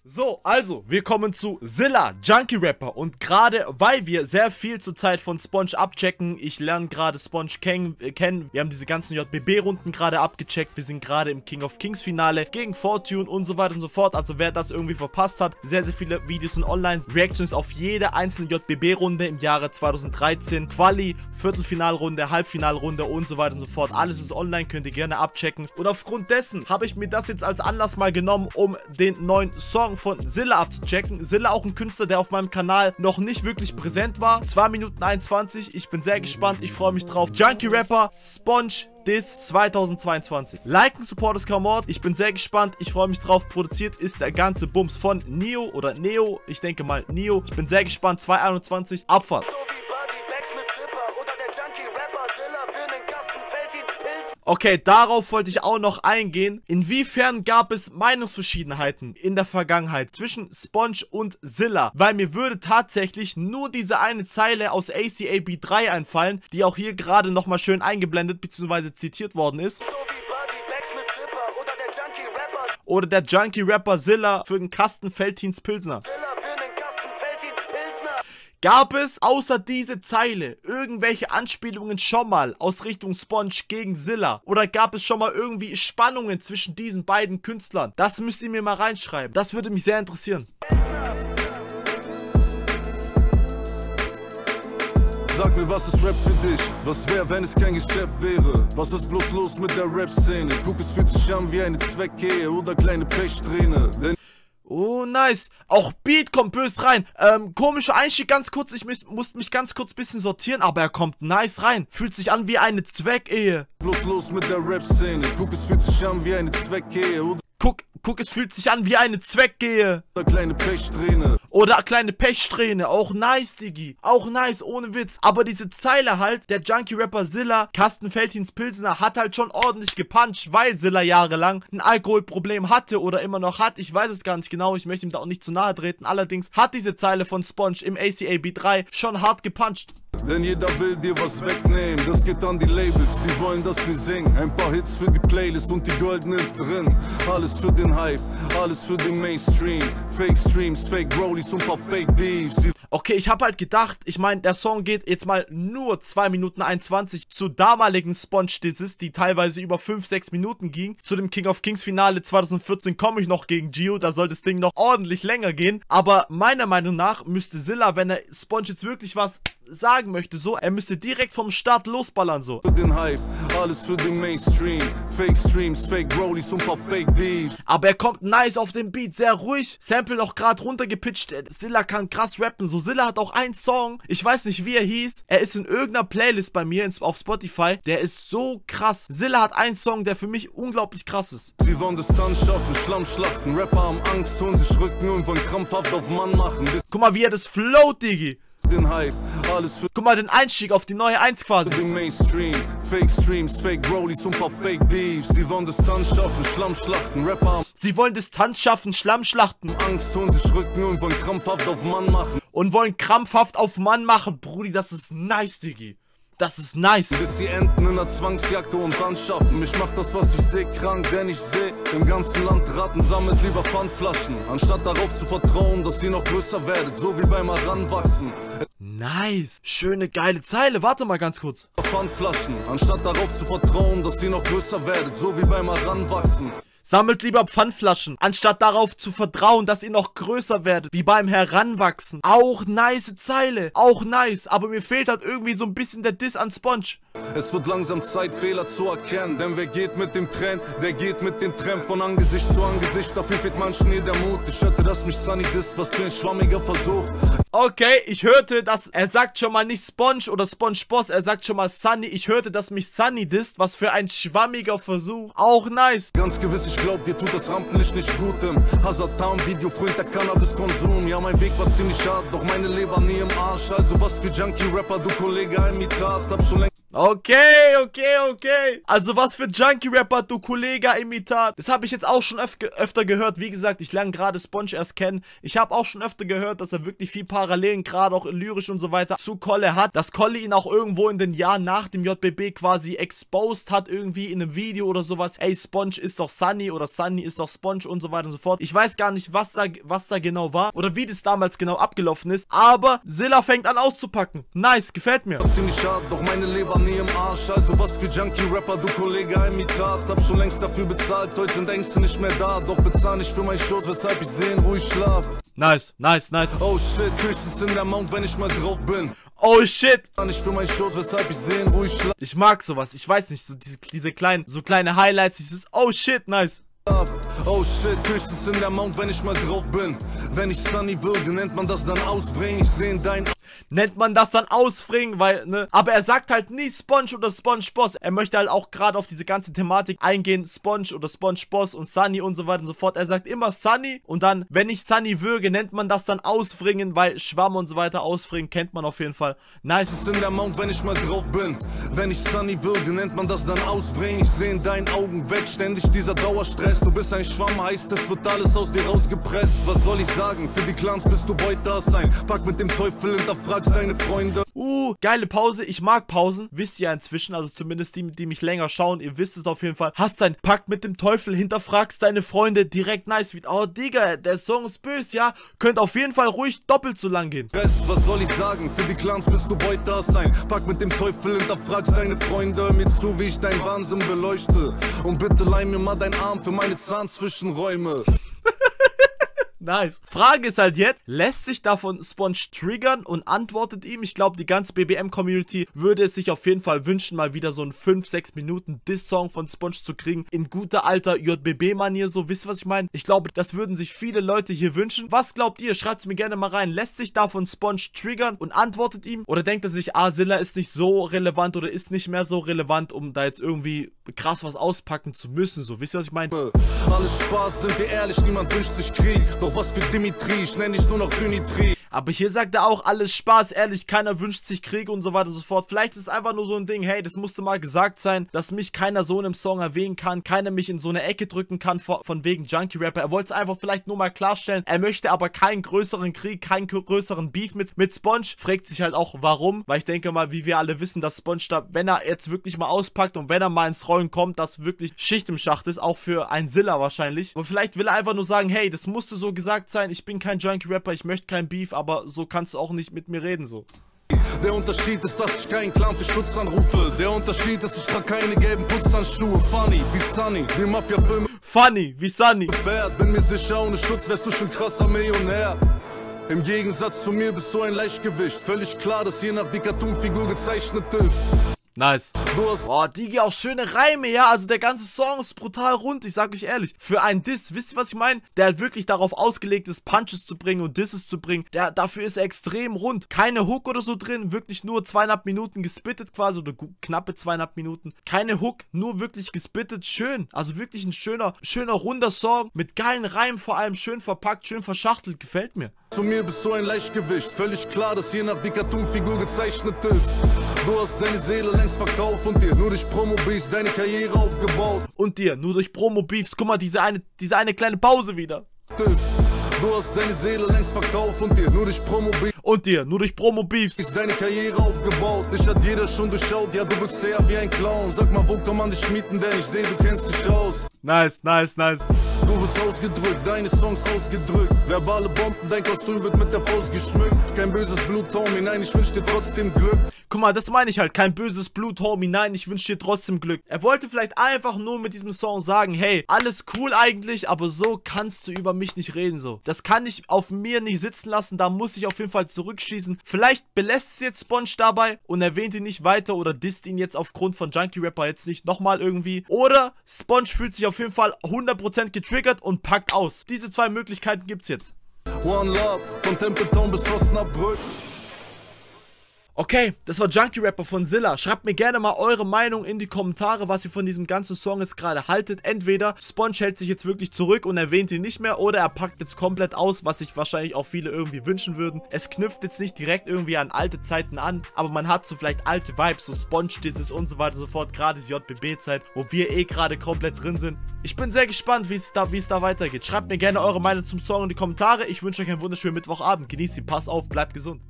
So, also, wir kommen zu Zilla, Junkie Rapper. Und gerade, weil wir sehr viel zurzeit von Sponge abchecken, ich lerne gerade Sponge kennen, wir haben diese ganzen JBB-Runden gerade abgecheckt, wir sind gerade im King of Kings Finale gegen Fortune und so weiter und so fort. Also wer das irgendwie verpasst hat, sehr, sehr viele Videos sind online, Reactions auf jede einzelne JBB-Runde im Jahre 2013, Quali, Viertelfinalrunde, Halbfinalrunde und so weiter und so fort. Alles ist online, könnt ihr gerne abchecken. Und aufgrund dessen habe ich mir das jetzt als Anlass mal genommen, um den neuen Song von Zilla abzuchecken. Zilla auch ein Künstler, der auf meinem Kanal noch nicht wirklich präsent war. 2 Minuten 21. Ich bin sehr gespannt. Ich freue mich drauf. Junkie Rapper, Sponge Diss 2022. Liken, Support ist kaum Mord. Ich bin sehr gespannt. Ich freue mich drauf. Produziert ist der ganze Bums von Neo oder Neo. Ich denke mal Neo. Ich bin sehr gespannt. 2021. Abfahrt. Okay, darauf wollte ich auch noch eingehen. Inwiefern gab es Meinungsverschiedenheiten in der Vergangenheit zwischen Sponge und Zilla? Weil mir würde tatsächlich nur diese eine Zeile aus ACAB 3 einfallen, die auch hier gerade nochmal schön eingeblendet bzw. zitiert worden ist. Oder der Junkie Rapper Zilla für den Kasten Veltins Pilsner. Gab es außer diese Zeile irgendwelche Anspielungen schon mal aus Richtung Sponge gegen Zilla? Oder gab es schon mal irgendwie Spannungen zwischen diesen beiden Künstlern? Das müsst ihr mir mal reinschreiben. Das würde mich sehr interessieren. Sag mir, was ist Rap für dich? Was wäre, wenn es kein Geschäft wäre? Was ist bloß los mit der Rap-Szene? Guck, es fühlt sich an wie eine Zweckehe oder kleine Pechsträhne. Oh, nice. Auch Beat kommt böse rein. Komischer Einstieg, ganz kurz. Ich musste mich ganz kurz ein bisschen sortieren, aber er kommt nice rein. Fühlt sich an wie eine Zweckehe. Bloß los mit der Rap-Szene. Guck, es fühlt sich an wie eine Zweckehe. Guck, es fühlt sich an wie eine Zweckehe. Oder kleine Pechsträhne. Oder kleine Pechsträhne. Auch nice, Diggi. Auch nice, ohne Witz. Aber diese Zeile halt, der Junkie-Rapper Zilla, Kasten Veltins Pilsner, hat halt schon ordentlich gepuncht, weil Zilla jahrelang ein Alkoholproblem hatte oder immer noch hat. Ich weiß es gar nicht genau. Ich möchte ihm da auch nicht zu nahe treten. Allerdings hat diese Zeile von Sponge im ACAB 3 schon hart gepuncht. Denn jeder will dir was wegnehmen, das geht an die Labels, die wollen, dass wir singen. Ein paar Hits für die Playlist und die Goldene ist drin. Alles für den Hype, alles für den Mainstream. Fake Streams, Fake Rollies und paar Fake Beefs. Okay, ich habe halt gedacht, ich meine, der Song geht jetzt mal nur 2 Minuten 21 zu damaligen Sponge-Disses, die teilweise über 5-6 Minuten gingen. Zu dem King of Kings Finale 2014 komme ich noch gegen Gio, da soll das Ding noch ordentlich länger gehen. Aber meiner Meinung nach müsste Zilla, wenn er Sponge jetzt wirklich was sagen möchte, so, er müsste direkt vom Start losballern, so. Für den Hype, alles für den Mainstream. Fake Streams, Fake Rollies und paar Fake Beefs. Aber er kommt nice auf den Beat, sehr ruhig. Sample noch gerade runtergepitcht. Zilla kann krass rappen, so. Zilla hat auch einen Song, ich weiß nicht, wie er hieß. Er ist in irgendeiner Playlist bei mir auf Spotify. Der ist so krass. Zilla hat einen Song, der für mich unglaublich krass ist. Sie wollen Distanz schaffen, Schlammschlachten. Rapper haben Angst, holen sich Rücken und wollen krampfhaft auf Mann machen. Guck mal, wie er das float, Diggi. Den Hype, alles für guck mal, den Einstieg auf die neue 1 quasi. den Mainstream. Fake Streams, Fake Rollies und paar Fake Beefs. Sie wollen Distanz schaffen, Schlammschlachten. Rapper haben Sie wollen Distanz schaffen, Schlammschlachten. Angst, holen sich Rücken und wollen krampfhaft auf Mann machen. Und wollen krampfhaft auf Mann machen. Brudi, das ist nice, Diggi. Das ist nice. Bis sie enden in einer Zwangsjacke und anschaffen. Mich macht das, was ich seh, krank, denn ich seh im ganzen Land Ratten, sammelt lieber Pfandflaschen, anstatt darauf zu vertrauen, dass ihr noch größer werdet, so wie beim Heranwachsen. Nice. Schöne, geile Zeile. Warte mal ganz kurz. Pfandflaschen, anstatt darauf zu vertrauen, dass ihr noch größer werdet, so wie beim Heranwachsen. Sammelt lieber Pfandflaschen, anstatt darauf zu vertrauen, dass ihr noch größer werdet, wie beim Heranwachsen. Auch nice Zeile, auch nice, aber mir fehlt halt irgendwie so ein bisschen der Diss an Sponge. Es wird langsam Zeit, Fehler zu erkennen, denn wer geht mit dem Trend, der geht mit dem Trend von Angesicht zu Angesicht, dafür fehlt manchen hier der Mut. Ich hörte, dass mich Sunny disst, was für ein schwammiger Versuch. Okay, ich hörte, dass er sagt schon mal nicht Sponge oder SpongeBoss, er sagt schon mal Sunny. Ich hörte, dass mich Sunny disst, was für ein schwammiger Versuch. Auch nice. Ganz gewiss, ich glaub, dir tut das Rampenlicht nicht gut im Hazard Town Video, Freund der Cannabiskonsum. Ja, mein Weg war ziemlich hart, doch meine Leber nie im Arsch. Also was für Junkie-Rapper, du Kollege, Imitat, hab schon längst Okay, okay. Also was für Junkie-Rapper, du Kollega-Imitat. Das habe ich jetzt auch schon öfter gehört. Wie gesagt, ich lerne gerade Sponge erst kennen. Ich habe auch schon öfter gehört, dass er wirklich viel Parallelen, gerade auch lyrisch und so weiter, zu Kolle hat. Dass Kolle ihn auch irgendwo in den Jahren nach dem JBB quasi exposed hat, irgendwie in einem Video oder sowas. Ey, Sponge ist doch Sunny oder Sunny ist doch Sponge und so weiter und so fort. Ich weiß gar nicht, was da genau war oder wie das damals genau abgelaufen ist. Aber Zilla fängt an auszupacken. Nice, gefällt mir. Ziemlich hart, doch meine Leber nie im Arsch. Also was für Junkie-Rapper, du Kollege-Imitat. Hab schon längst dafür bezahlt, heute sind Ängste nicht mehr da. Doch bezahl nicht für meinen Shows, weshalb ich sehen, wo ich schlaf. Nice. Oh shit, höchstens in der Mount, wenn ich mal drauf bin. Oh shit. Nicht für meinen Shows, weshalb ich sehen, wo ich schlaf. Ich mag sowas, ich weiß nicht, so diese kleine Highlights, dieses oh shit, nice. Oh shit, höchstens in der Mount, wenn ich mal drauf bin. Wenn ich Sunny würde, nennt man das dann ausbringen. Ich seh in dein... Nennt man das dann ausfringen, weil, ne? Aber er sagt halt nie Sponge oder SpongeBoss. Er möchte halt auch gerade auf diese ganze Thematik eingehen, Sponge oder SpongeBoss und Sunny und so weiter und so fort. Er sagt immer Sunny und dann, wenn ich Sunny würge, nennt man das dann ausfringen, weil Schwamm und so weiter ausfringen kennt man auf jeden Fall. Nice. In der Mount, wenn ich mal drauf bin. Wenn ich Sunny würge, nennt man das dann ausbringen. Ich seh in deinen Augen weg, ständig dieser Dauerstress. Du bist ein Schwamm, heißt es wird alles aus dir rausgepresst. Was soll ich sagen? Für die Clans bist du Beuter sein. Pack mit dem Teufel, hinterfragst deine Freunde. Geile Pause. Ich mag Pausen. Wisst ihr ja inzwischen, also zumindest die mich länger schauen. Ihr wisst es auf jeden Fall. Hast ein Pakt mit dem Teufel, hinterfragst deine Freunde. Direkt nice. Oh, Digga, der Song ist böse, ja? Könnte auf jeden Fall ruhig doppelt so lang gehen. Was soll ich sagen? Für die Clans bist du Beuter sein. Pack mit dem Teufel, hinterfragst deine Freunde. Hör mir zu, wie ich dein Wahnsinn beleuchte. Und bitte leih mir mal deinen Arm für meine Zahnzwischenräume. Nice. Frage ist halt jetzt, lässt sich davon Sponge triggern und antwortet ihm? Ich glaube, die ganze BBM-Community würde es sich auf jeden Fall wünschen, mal wieder so einen 5-6 Minuten Diss-Song von Sponge zu kriegen. In guter alter JBB-Manier, so. Wisst ihr, was ich meine? Ich glaube, das würden sich viele Leute hier wünschen. Was glaubt ihr? Schreibt es mir gerne mal rein. Lässt sich davon Sponge triggern und antwortet ihm? Oder denkt er sich, Zilla ist nicht so relevant oder ist nicht mehr so relevant, um da jetzt irgendwie krass was auspacken zu müssen? So, wisst ihr, was ich meine? Alles Spaß, sind wir ehrlich, niemand wünscht sich Krieg. Doch was für Dimitri, ich nenn dich nur noch Dimitri. Aber hier sagt er auch, alles Spaß, ehrlich, keiner wünscht sich Krieg und so weiter und so fort. Vielleicht ist es einfach nur so ein Ding, hey, das musste mal gesagt sein, dass mich keiner so in einem Song erwähnen kann, keiner mich in so eine Ecke drücken kann von wegen Junkie-Rapper. Er wollte es einfach vielleicht nur mal klarstellen. Er möchte aber keinen größeren Krieg, keinen größeren Beef mit Sponge. Fragt sich halt auch, warum. Weil ich denke mal, wie wir alle wissen, dass Sponge da, wenn er jetzt wirklich mal auspackt und wenn er mal ins Rollen kommt, dass wirklich Schicht im Schacht ist, auch für einen Zilla wahrscheinlich. Und vielleicht will er einfach nur sagen, hey, das musste so gesagt sein, ich bin kein Junkie-Rapper, ich möchte kein Beef, aber so kannst du auch nicht mit mir reden, so. Der Unterschied ist, dass ich keinen Clan für Schutz anrufe. Der Unterschied ist, ich trage keine gelben Putzhandschuhe. Funny wie Sunny, die Mafia-Filme. Funny wie Sunny. Bin mir sicher, ohne Schutz wärst du schon krasser Millionär. Im Gegensatz zu mir bist du ein Leichtgewicht. Völlig klar, dass je nach die Cartoon-Figur gezeichnet ist. Nice. Boah, Digi, auch schöne Reime, ja. Also der ganze Song ist brutal rund, ich sag euch ehrlich. Für einen Diss, wisst ihr, was ich meine? Der halt wirklich darauf ausgelegt ist, Punches zu bringen und Disses zu bringen. Dafür ist er extrem rund. Keine Hook oder so drin, wirklich nur 2,5 Minuten gespittet quasi, oder knappe 2,5 Minuten. Keine Hook, nur wirklich gespittet, schön. Also wirklich ein schöner, runder Song, mit geilen Reimen vor allem, schön verpackt, schön verschachtelt, gefällt mir. Zu mir bist du ein Leichtgewicht, völlig klar, dass je nach die Cartoon-Figur gezeichnet ist. Du hast deine Seele längst verkauft und dir nur durch Promo-Beefs deine Karriere aufgebaut. Und dir nur durch Promo-Beefs, guck mal, diese eine kleine Pause wieder. Du hast deine Seele längst verkauft und dir nur durch Promo-Beefs. Und dir nur durch Promo-Beefs ist deine Karriere aufgebaut. Dich hat jeder schon durchschaut, ja, du wirkst sehr wie ein Clown. Sag mal, wo kann man dich mieten, denn ich seh, du kennst dich aus. Nice, nice, nice. Du wirst ausgedrückt, deine Songs ausgedrückt. Verbale Bomben, dein Kostüm wird mit der Faust geschmückt. Kein böses Blut, Homie, nein, ich wünsch dir trotzdem Glück. Guck mal, das meine ich halt, kein böses Blut, Homie, nein, ich wünsche dir trotzdem Glück. Er wollte vielleicht einfach nur mit diesem Song sagen, hey, alles cool eigentlich, aber so kannst du über mich nicht reden, so. Das kann ich auf mir nicht sitzen lassen, da muss ich auf jeden Fall zurückschießen. Vielleicht belässt es jetzt Sponge dabei und erwähnt ihn nicht weiter oder disst ihn jetzt aufgrund von Junkie-Rapper jetzt nicht nochmal irgendwie. Oder Sponge fühlt sich auf jeden Fall 100% getriggert und packt aus. Diese zwei Möglichkeiten gibt's jetzt. One Love, von Tempeltown bis Osnabrück. Okay, das war Junkie Rapper von Zilla. Schreibt mir gerne mal eure Meinung in die Kommentare, was ihr von diesem ganzen Song jetzt gerade haltet. Entweder Sponge hält sich jetzt wirklich zurück und erwähnt ihn nicht mehr, oder er packt jetzt komplett aus, was sich wahrscheinlich auch viele irgendwie wünschen würden. Es knüpft jetzt nicht direkt irgendwie an alte Zeiten an, aber man hat so vielleicht alte Vibes, so Sponge-Disses und so weiter und so fort, gerade die JBB-Zeit, wo wir eh gerade komplett drin sind. Ich bin sehr gespannt, wie es da weitergeht. Schreibt mir gerne eure Meinung zum Song in die Kommentare. Ich wünsche euch einen wunderschönen Mittwochabend. Genießt ihn, pass auf, bleibt gesund.